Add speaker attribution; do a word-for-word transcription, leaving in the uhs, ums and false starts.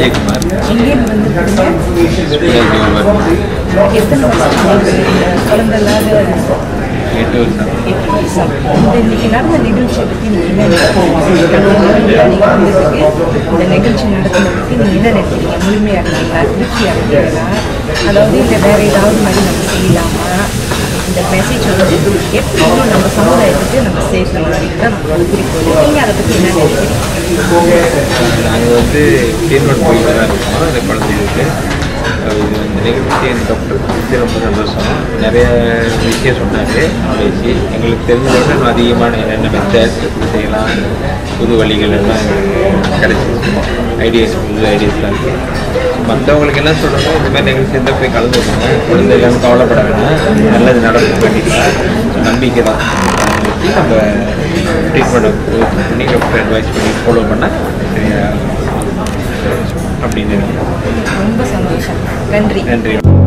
Speaker 1: விஜயகுமார்.
Speaker 2: எங்கேருந்து வந்துருக்கீங்க? எத்தனை வருஷம் குழந்தை இல்லாத?
Speaker 1: எட்டு வருஷம்.
Speaker 2: எட்டு வருஷம். இந்த இன்னைக்கு நடந்த நிகழ்ச்சியை பற்றி நீங்கள் என்ன நினைக்கிறீங்க? இந்த நிகழ்ச்சி நடத்தின பற்றி நீங்கள் என்ன நினைக்கிறீங்க? முழுமையாக இருந்தீங்களா? திருப்தியாக இருந்தீங்களா? அதாவது இல்லை வேறு ஏதாவது மாதிரி நம்ம செய்யலாமா? இந்த மெசேஜ் வந்து எப்படி நம்ம சமுதாயத்துக்கு நம்ம சேர்க்கணும் அப்படின்றது நம்மளோட குறிக்கோள். நீங்கள் அதை பற்றி என்ன நினைக்கிறீங்க?
Speaker 1: நாங்கள் வந்து டீம்லோட் போயிட்டு தான் இருக்கோம் இந்த குழந்தைகளுக்கு. இது இந்த நிகழ்ச்சி எனக்கு அப்படி ரொம்ப சந்தோஷம். நிறைய விஷயம் சொன்னார் நாலேஜ். எங்களுக்கு தெரிஞ்சதை விட அதிகமான என்னென்ன மெத்தட் எப்படி செய்யலாம், புது வழிகள் எல்லாம் கிடச்சிச்சு. ஐடியாஸ் புது ஐடியாஸ்லாம் இருக்குது. மற்றவங்களுக்கு என்ன சொல்கிறோமோ இந்த மாதிரி நிகழ்ச்சி இருந்தால் போய் கலந்துக்கோங்க. குழந்தை இல்லாமல் கவலைப்பட வேணாம், நல்லது நடக்கும் கண்டிப்பாக. நம்பிக்கை தான் நம்ம ட்ரீட்மெண்ட்டை பண்ணி டாக்டர் அட்வைஸ் பண்ணி ஃபாலோ பண்ணால் சரியா அப்படின்னு
Speaker 2: ரொம்ப சந்தோஷம். நன்றி.
Speaker 1: நன்றி.